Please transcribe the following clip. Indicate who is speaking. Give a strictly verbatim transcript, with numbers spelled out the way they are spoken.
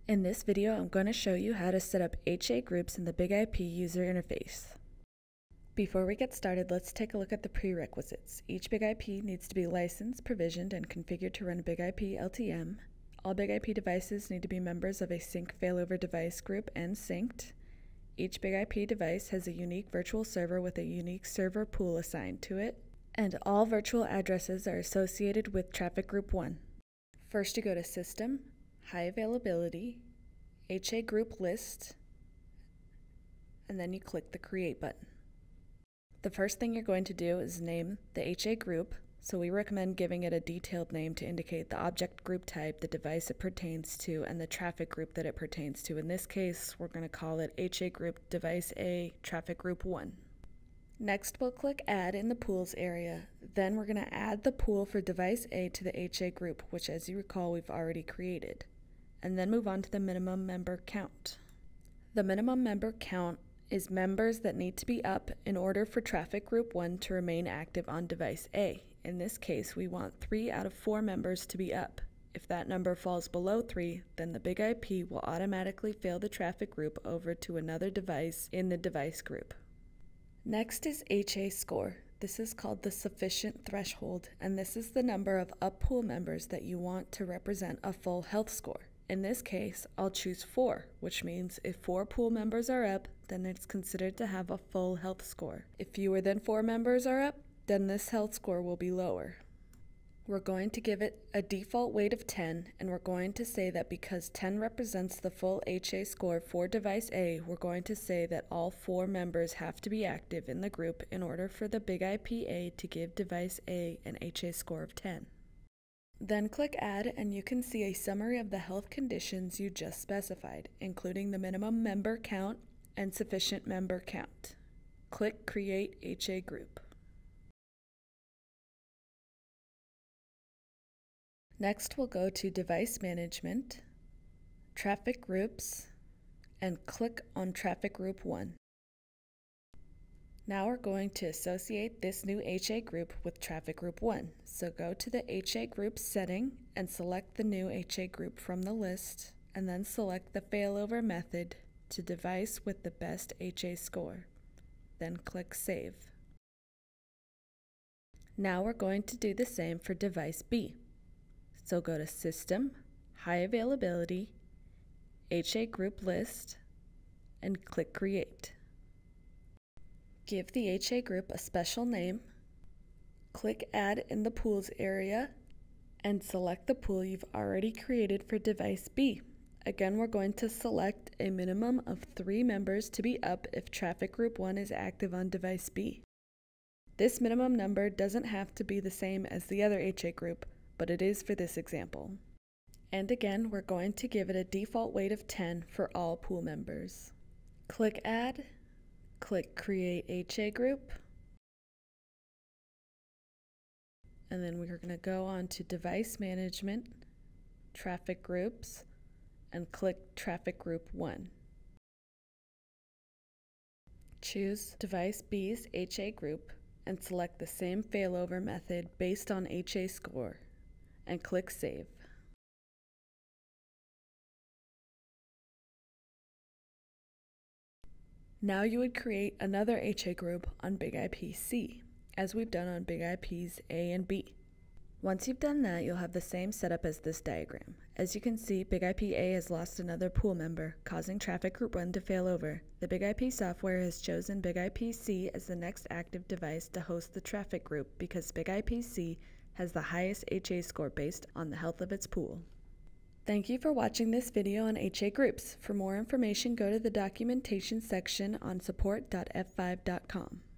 Speaker 1: In this video, I'm going to show you how to set up H A groups in the Big I P user interface. Before we get started, let's take a look at the prerequisites. Each Big I P needs to be licensed, provisioned, and configured to run Big I P L T M. All Big I P devices need to be members of a sync failover device group and synced. Each Big I P device has a unique virtual server with a unique server pool assigned to it, and all virtual addresses are associated with traffic group one. First, you go to System, High Availability, H A Group List, and then you click the Create button. The first thing you're going to do is name the H A group, so we recommend giving it a detailed name to indicate the object group type, the device it pertains to, and the traffic group that it pertains to. In this case, we're going to call it H A Group Device A, Traffic Group one. Next, we'll click Add in the Pools area. Then we're going to add the pool for Device A to the H A group, which, as you recall, we've already created. And then move on to the minimum member count. The minimum member count is members that need to be up in order for traffic group one to remain active on device A. In this case, we want three out of four members to be up. If that number falls below three, then the Big I P will automatically fail the traffic group over to another device in the device group. Next is H A score. This is called the sufficient threshold, and this is the number of up pool members that you want to represent a full health score. In this case, I'll choose four, which means if four pool members are up, then it's considered to have a full health score. If fewer than four members are up, then this health score will be lower. We're going to give it a default weight of ten, and we're going to say that because ten represents the full H A score for device A, we're going to say that all four members have to be active in the group in order for the Big I P A to give device A an H A score of ten. Then click Add, and you can see a summary of the health conditions you just specified, including the minimum member count and sufficient member count. Click Create H A Group. Next, we'll go to Device Management, Traffic Groups, and click on Traffic Group one. Now we're going to associate this new H A group with Traffic Group one. So go to the H A group setting and select the new H A group from the list, and then select the failover method to device with the best H A score. Then click Save. Now we're going to do the same for device B. So go to System, High Availability, H A Group List, and click Create. Give the H A group a special name, click Add in the Pools area, and select the pool you've already created for device B. Again, we're going to select a minimum of three members to be up if traffic group one is active on device B. This minimum number doesn't have to be the same as the other H A group, but it is for this example. And again, we're going to give it a default weight of ten for all pool members. Click Add, click Create H A Group, and then we're going to go on to Device Management, Traffic Groups, and click Traffic Group one. Choose Device B's H A group and select the same failover method based on H A score, and click Save. Now you would create another H A group on Big I P C, as we've done on Big I Ps A and B. Once you've done that, you'll have the same setup as this diagram. As you can see, Big I P A has lost another pool member, causing Traffic Group one to fail over. The Big I P software has chosen Big I P C as the next active device to host the traffic group because Big I P C has the highest H A score based on the health of its pool. Thank you for watching this video on H A groups. For more information, go to the documentation section on support dot f five dot com.